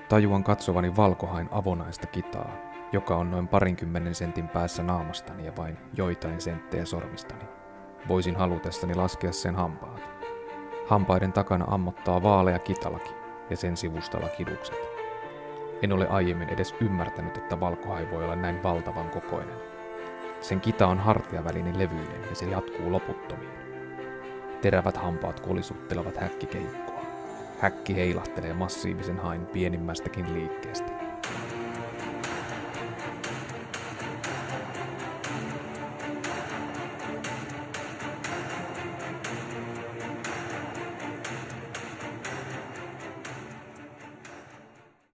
Tajuan katsovani valkohain avonaista kitaa, joka on noin 20 sentin päässä naamastani ja vain joitain senttejä sormistani. Voisin halutessani laskea sen hampaat. Hampaiden takana ammottaa vaalea kitalaki ja sen sivustalla kidukset. En ole aiemmin edes ymmärtänyt, että valkohai voi olla näin valtavan kokoinen. Sen kita on hartiavälinen levyinen ja se jatkuu loputtomiin. Terävät hampaat kolisuttelevat häkkikeikkoa. Häkki heilahtelee massiivisen hain pienimmästäkin liikkeestä.